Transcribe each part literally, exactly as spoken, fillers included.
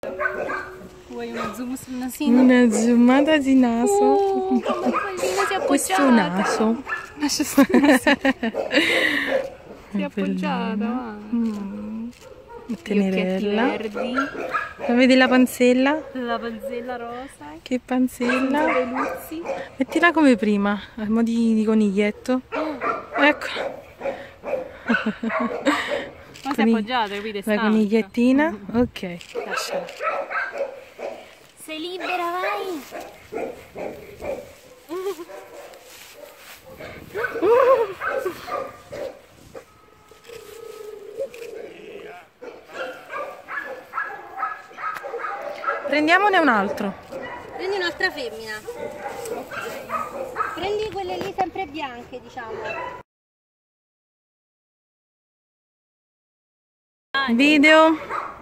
Vuoi uno zoom sul nasino? Una zoomata di naso. Oh, la pallina si è Questo appoggiata. naso. Lascia stare. Si è appoggiata. Mm. Gli occhietti Tenerella. verdi. La vedi la panzella? La panzella rosa. Che panzella. Peluzzi. Mettila come prima, a mo' di, di coniglietto. Ecco. Ma si è appoggiata, capite? La conigliettina. Ok, lasciala. Sei libera, vai! Prendiamone un altro. Prendi un'altra femmina. Prendi quelle lì sempre bianche, diciamo. Video.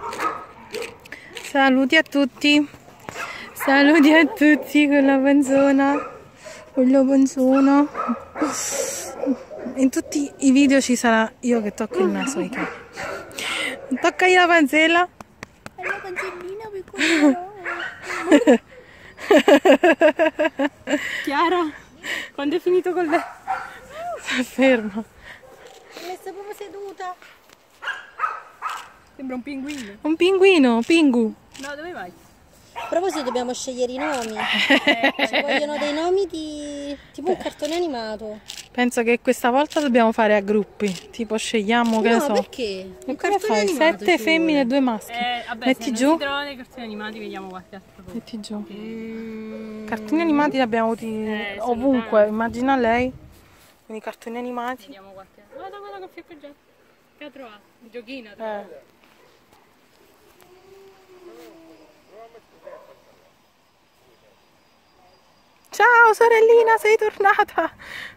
Saluti a tutti. Saluti a tutti con la panzona. Con la panzona. In tutti i video ci sarà io che tocco il naso ai cani. Toccagli la panzella. È la panzellina piccolina. Chiara, quando è finito con lei? Sta ferma. È messa proprio seduta. Sembra un pinguino. Un pinguino, Pingu. No, dove vai? A proposito, dobbiamo scegliere i nomi. Ci vogliono dei nomi di tipo un cartone animato. Penso che questa volta dobbiamo fare a gruppi. Tipo scegliamo, che No, ne so. perché? E cosa fai? Sette femmine e due maschi. Eh, vabbè, Metti se giù. non si trovano i cartoni animati, vediamo qualche altro. Metti giù. Mm. Cartoni animati li abbiamo avuti Eh, sono ovunque, tanti. immagina lei. Quindi cartoni animati. Vediamo qualche. Guarda, guarda che fiaccaggiato. Che ha trovato? Un giochino. ha Eh. trovato. Ciao sorellina, sei tornata!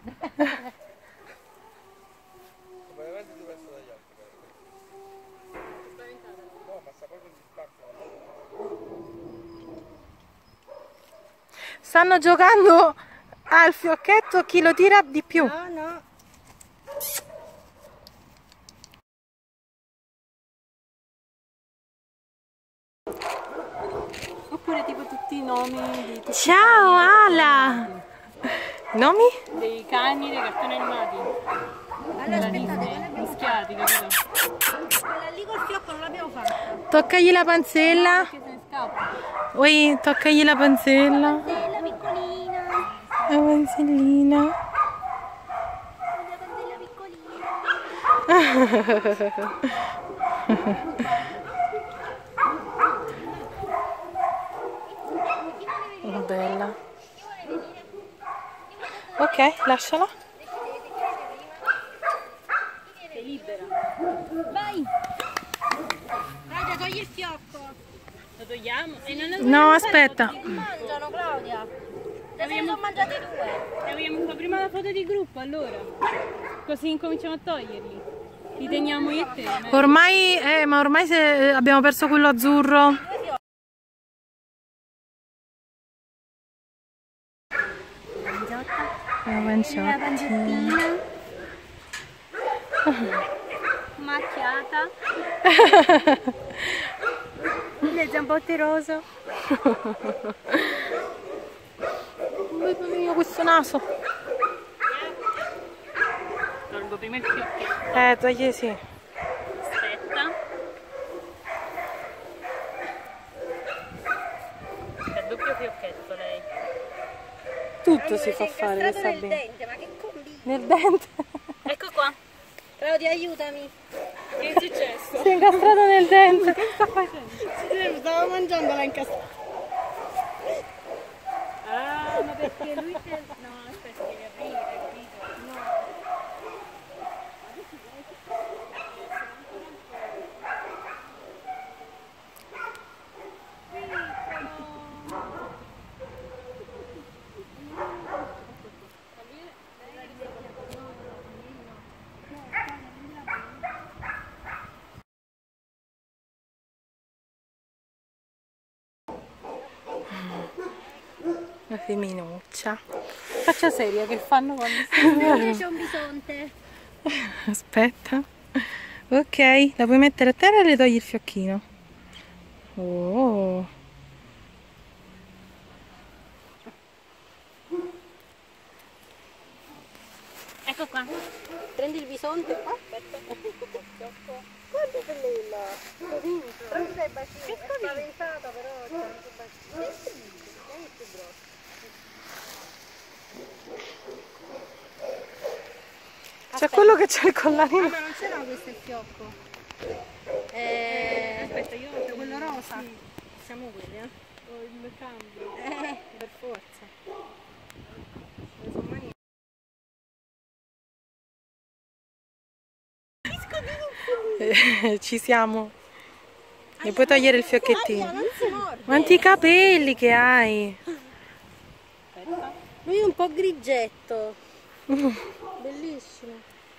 Stanno giocando al fiocchetto chi lo tira di più. No, no. Oppure tipo tutti i nomi di tutti Ciao Ala! Nomi? dei cani dei cartoni animati. Allora aspettate, quella, Mischiati, capito? quella lì col fiocco non l'abbiamo fatta. Toccagli la panzella. Che se ne scappa. Ui, toccagli la panzella. Bella piccolina. La panzellina. La bella piccolina. Oh, bella. Ok, lasciala. Sei libera. Vai. Claudia, togli il fiocco. Lo togliamo? E non lo No, aspetta. Ti mangiano, Claudia. Ne sono mangiati due. E vogliamo fare prima la foto di gruppo allora? Così incominciamo a toglierli. Li teniamo io e te. eh. Ormai, eh, ma ormai se abbiamo perso quello azzurro. La La panciotta. pancettina. Macchiata. Il zambotte rosa. Mio, questo naso. Tolgo prima il fiocchetto. Eh, togli sì. Aspetta. C'è il doppio fiocchetto lei. Tutto si fa fare, lo sa nel bene. dente, ma che combina? Nel dente. Ecco qua. Claudia, aiutami. Che è successo? Si è incastrato nel dente. Che sta facendo? Stavo mangiando la incastrata. Ah, ma perché lui c'è... No, aspetta, devi aprire, capito? No. La femminuccia. Faccia seria che fanno quando C'è un bisonte. Aspetta. Ok, la puoi mettere a terra e le togli il fiocchino. Oh. Ecco qua. Prendi il bisonte. Aspetta. Guarda che bella. Non sei bacino. È spaventata però. C'è anche bacino. È più grosso. C'è quello che c'è il collarino. Ah, ma non c'era questo il fiocco. Eh, Aspetta, io ho quello rosa. Sì. Siamo quelli, eh? Ho il cambio. Eh, per forza. Le sono mani- Ci siamo. E puoi togliere il fiocchettino. Non si morde. Quanti capelli che hai! Aspetta. Lui è un po' grigetto. Bellissimo.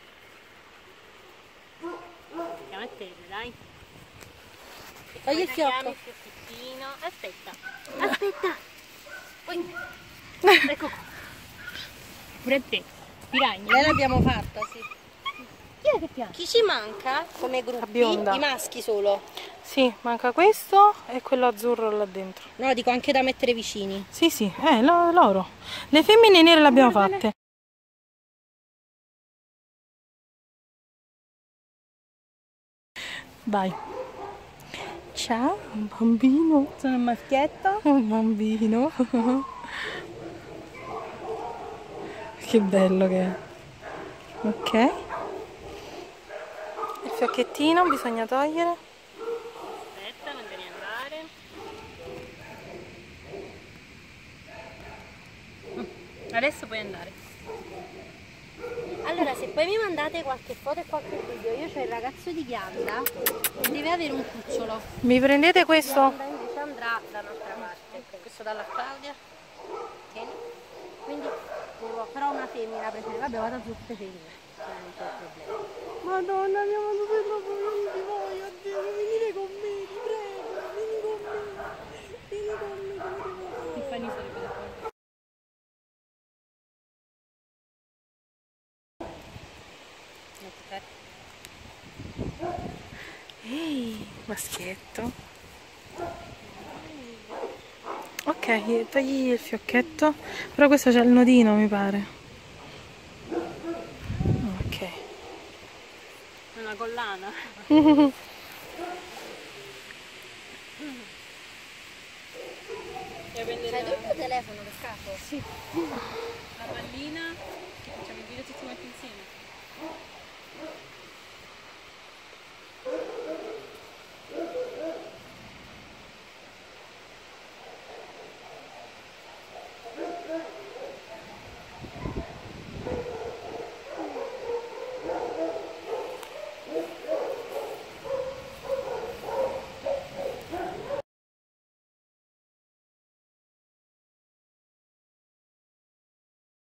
Andiamo a te, dai. Togli il fiocco. Tagliamo il fiocchettino. Aspetta. Aspetta. Poi. Ecco qua. Pure a te. Piragna. Lei l'abbiamo fatta, sì. Chi è che piace? Chi ci manca come gruppi? La bionda. I maschi solo. Sì, manca questo e quello azzurro là dentro. No, dico anche da mettere vicini. Sì, sì, eh, lo- loro. Le femmine nere le abbiamo fatte. Vai. Ciao, un bambino. Sono un maschietto. Un bambino. Che bello che è. Ok. Il fiocchettino bisogna togliere. Aspetta, non devi andare. Adesso puoi andare. Allora, se poi mi mandate qualche foto e qualche video, io c'ho il ragazzo di Ghianda che deve avere un cucciolo. Mi prendete questo? Ghianda invece andrà da un'altra parte. Questo dalla Claudia. Tieni. Quindi, però una femmina preferita. Vabbè, vado su tutte femmine. Non c'è problema. Madonna, abbiamo due proprio voi, oddio, venite con me, ti prego, vieni con me, vieni con me, come Ti fai sarebbe d'accordo. Ehi, maschietto. Ok, togli il fiocchetto. Però questo c'è il nodino, mi pare. Ok. Una collana. Devi prendere Sai tu il tuo telefono per caso? Sì. La pallina, che facciamo il video tutti quanti insieme.